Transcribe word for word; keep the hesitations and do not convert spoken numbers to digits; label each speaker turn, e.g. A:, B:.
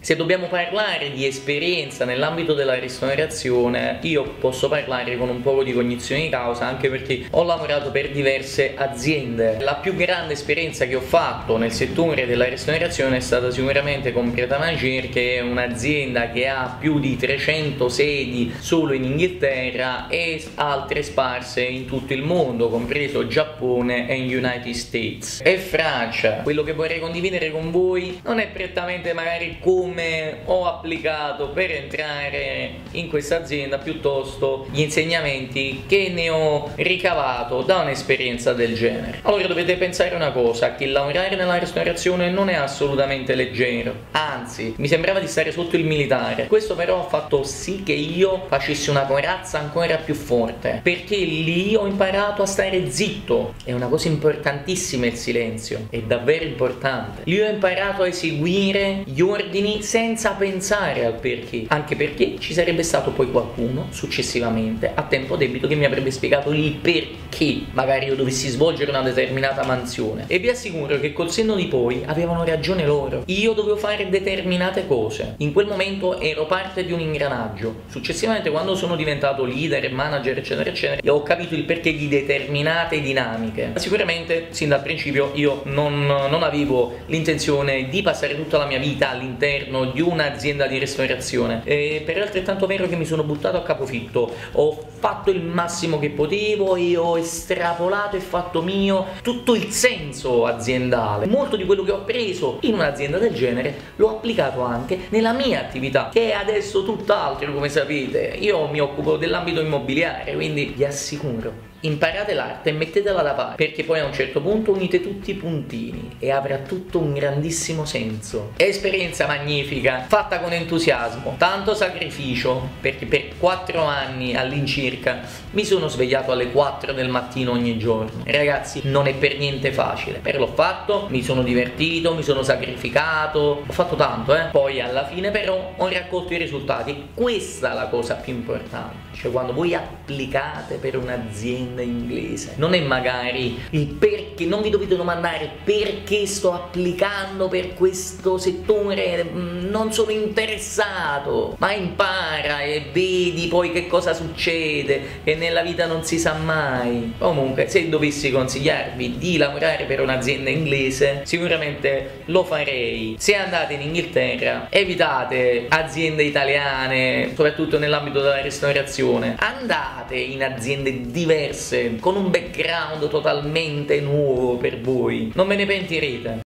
A: Se dobbiamo parlare di esperienza nell'ambito della ristorazione, io posso parlare con un po' di cognizione di causa, anche perché ho lavorato per diverse aziende. La più grande esperienza che ho fatto nel settore della ristorazione è stata sicuramente con Pret a Manger, che è un'azienda che ha più di trecento sedi solo in Inghilterra e altre sparse in tutto il mondo, compreso Giappone e United States e Francia. Quello che vorrei condividere con voi non è prettamente magari come ho applicato per entrare in questa azienda, piuttosto gli insegnamenti che ne ho ricavato da un'esperienza del genere. Allora dovete pensare una cosa, che lavorare nella ristorazione non è assolutamente leggero, anzi mi sembrava di stare sotto il militare. Questo però ha fatto sì che io facessi una corazza ancora più forte, perché lì ho imparato a stare zitto. È una cosa importantissima il silenzio, è davvero importante. Lì ho imparato a eseguire gli ordini senza pensare al perché, anche perché ci sarebbe stato poi qualcuno successivamente a tempo debito che mi avrebbe spiegato il perché magari io dovessi svolgere una determinata mansione, e vi assicuro che col senno di poi avevano ragione loro. Io dovevo fare determinate cose, in quel momento ero parte di un ingranaggio. Successivamente, quando sono diventato leader, manager eccetera eccetera, ho capito il perché di determinate dinamiche. Sicuramente sin dal principio io non, non avevo l'intenzione di passare tutta la mia vita all'interno di un'azienda di ristorazione, e per altrettanto vero che mi sono buttato a capofitto, ho fatto il massimo che potevo e ho estrapolato e fatto mio tutto il senso aziendale. Molto di quello che ho preso in un'azienda del genere l'ho applicato anche nella mia attività, che è adesso tutt'altro. Come sapete, io mi occupo dell'ambito immobiliare, quindi vi assicuro, imparate l'arte e mettetela da parte, perché poi a un certo punto unite tutti i puntini e avrà tutto un grandissimo senso. Esperienza magnifica, fatta con entusiasmo, tanto sacrificio, perché per quattro anni all'incirca mi sono svegliato alle quattro del mattino ogni giorno. Ragazzi, non è per niente facile, però l'ho fatto, mi sono divertito, mi sono sacrificato, ho fatto tanto, eh. Poi alla fine però ho raccolto i risultati. Questa è la cosa più importante, cioè quando voi applicate per un'azienda inglese, non è magari il perché, non vi dovete domandare perché sto applicando per questo settore, non sono interessato, ma impara e vedi poi che cosa succede, che nella vita non si sa mai. Comunque, se dovessi consigliarvi di lavorare per un'azienda inglese, sicuramente lo farei. Se andate in Inghilterra, evitate aziende italiane, soprattutto nell'ambito della ristorazione, andate in aziende diverse con un background totalmente nuovo per voi, non ve ne pentirete.